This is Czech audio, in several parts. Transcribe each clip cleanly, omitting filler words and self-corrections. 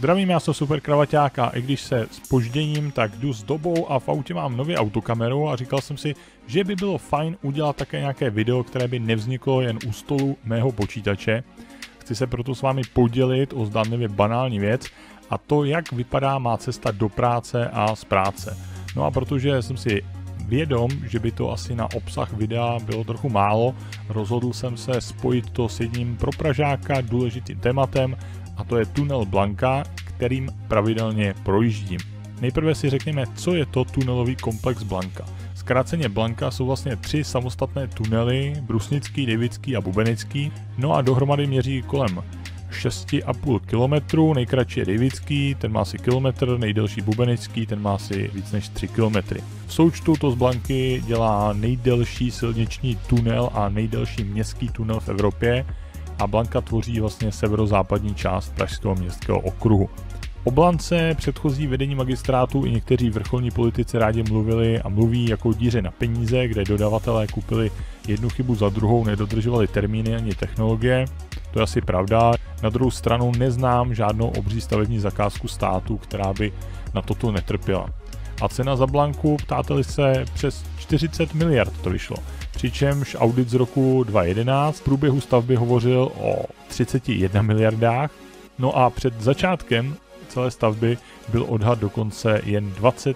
Zdravím, já jsem Super Kravaťák a i když se zpožděním, tak jdu s dobou a v autě mám nově autokameru a říkal jsem si, že by bylo fajn udělat také nějaké video, které by nevzniklo jen u stolu mého počítače. Chci se proto s vámi podělit o zdánlivě banální věc a to, jak vypadá má cesta do práce a z práce. No a protože jsem si vědom, že by to asi na obsah videa bylo trochu málo, rozhodl jsem se spojit to s jedním pro Pražáka důležitým tématem, a to je tunel Blanka, kterým pravidelně projíždím. Nejprve si řekněme, co je to tunelový komplex Blanka. Zkráceně Blanka jsou vlastně 3 samostatné tunely, Brusnický, Davidský a Bubenický, no a dohromady měří kolem 6,5 km, nejkratší je Davidský, ten má asi kilometr, nejdelší Bubenický, ten má asi víc než 3 km. V součtu to z Blanky dělá nejdelší silniční tunel a nejdelší městský tunel v Evropě a Blanka tvoří vlastně severozápadní část Pražského městského okruhu. O Blance předchozí vedení magistrátu i někteří vrcholní politici rádi mluvili a mluví jako díře na peníze, kde dodavatelé kupili jednu chybu za druhou, nedodržovali termíny ani technologie. To je asi pravda. Na druhou stranu neznám žádnou obří stavební zakázku státu, která by na toto netrpěla. A cena za Blanku, ptáte-li se, přes 40 miliard to vyšlo. Přičemž audit z roku 2011 v průběhu stavby hovořil o 31 miliardách. No a před začátkem celé stavby byl odhad dokonce jen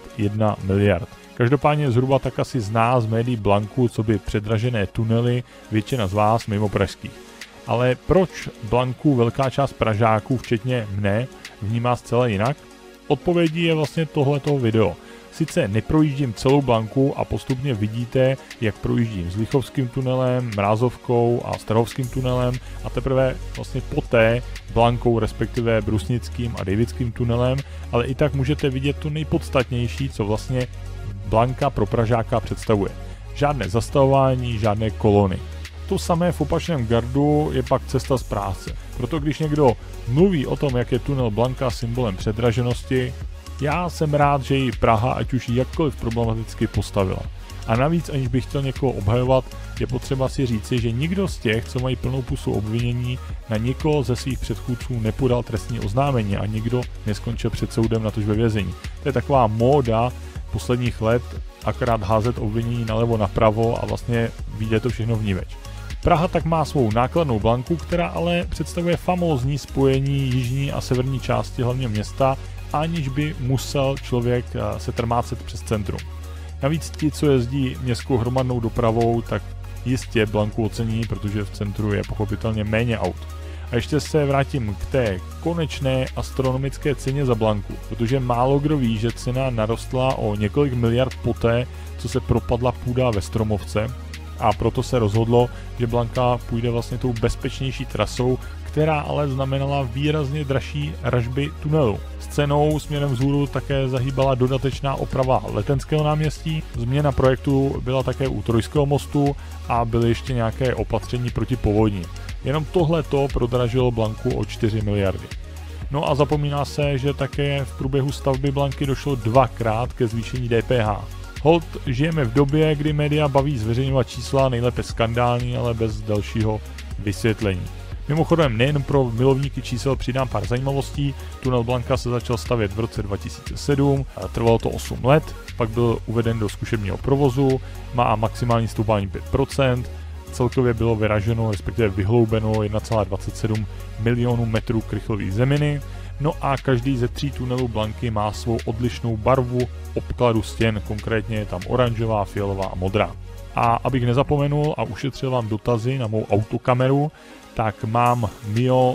21 miliard. Každopádně zhruba tak asi zná z médií Blanku, co by předražené tunely většina z vás mimo pražských. Ale proč Blanku velká část Pražáků, včetně mne, vnímá zcela jinak? Odpovědí je vlastně tohleto video. Sice neprojíždím celou Blanku a postupně vidíte, jak projíždím Zlichovským tunelem, Mrázovkou a Strahovským tunelem a teprve vlastně poté Blankou, respektive Brusnickým a Davidským tunelem, ale i tak můžete vidět to nejpodstatnější, co vlastně Blanka pro Pražáka představuje. Žádné zastavování, žádné kolony. To samé v opačném gardu je pak cesta z práce. Proto když někdo mluví o tom, jak je tunel Blanka symbolem předraženosti, já jsem rád, že ji Praha, ať už jakkoliv problematicky, postavila. A navíc, aniž bych chtěl někoho obhajovat, je potřeba si říci, že nikdo z těch, co mají plnou pusu obvinění, na nikoho ze svých předchůdců nepodal trestní oznámení a nikdo neskončil před soudem, natož ve vězení. To je taková móda posledních let, akorát házet obvinění nalevo napravo a vlastně vyjde to všechno vniveč. Praha tak má svou nákladnou Blanku, která ale představuje famózní spojení jižní a severní části hlavního města, aniž by musel člověk se trmácet přes centrum. Navíc ti, co jezdí městskou hromadnou dopravou, tak jistě Blanku ocení, protože v centru je pochopitelně méně aut. A ještě se vrátím k té konečné astronomické ceně za Blanku, protože málo kdo ví, že cena narostla o několik miliard poté, co se propadla půda ve Stromovce, a proto se rozhodlo, že Blanka půjde vlastně tou bezpečnější trasou, která ale znamenala výrazně dražší ražby tunelu. S cenou směrem vzhůru také zahýbala dodatečná oprava Letenského náměstí, změna projektu byla také u Trojského mostu a byly ještě nějaké opatření proti povodni. Jenom tohleto prodražilo Blanku o 4 miliardy. No a zapomíná se, že také v průběhu stavby Blanky došlo 2krát ke zvýšení DPH. Holt, žijeme v době, kdy média baví zveřejňovat čísla, nejlépe skandální, ale bez dalšího vysvětlení. Mimochodem, nejen pro milovníky čísel přidám pár zajímavostí. Tunel Blanka se začal stavět v roce 2007, trvalo to 8 let, pak byl uveden do zkušebního provozu, má maximální stoupání 5%, celkově bylo vyraženo, respektive vyhloubeno 1,27 milionů metrů krychlové zeminy, no a každý ze 3 tunelů Blanky má svou odlišnou barvu obkladu stěn, konkrétně je tam oranžová, fialová a modrá. A abych nezapomenul a ušetřil vám dotazy na mou autokameru, tak mám Mio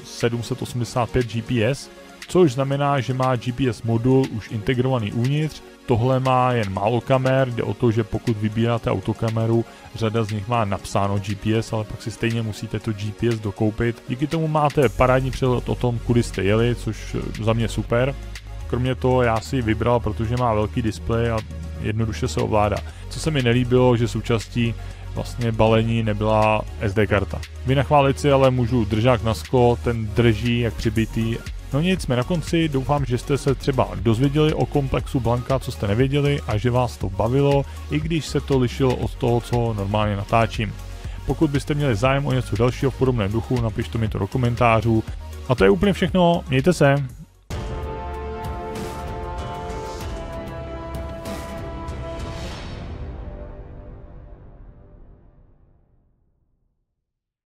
785 GPS, což znamená, že má GPS modul už integrovaný uvnitř. Tohle má jen málo kamer, jde o to, že pokud vybíráte autokameru, řada z nich má napsáno GPS, ale pak si stejně musíte to GPS dokoupit. Díky tomu máte parádní přehled o tom, kudy jste jeli, což za mě super. Kromě toho já si ji vybral, protože má velký displej a jednoduše se ovládá. Co se mi nelíbilo, že součástí vlastně balení nebyla SD karta. Vynachválit si ale můžu držák na sklo, ten drží jak přibitý. No nic, jsme na konci, doufám, že jste se třeba dozvěděli o komplexu Blanka, co jste nevěděli a že vás to bavilo, i když se to lišilo od toho, co normálně natáčím. Pokud byste měli zájem o něco dalšího v podobném duchu, napište mi to do komentářů. A to je úplně všechno, mějte se!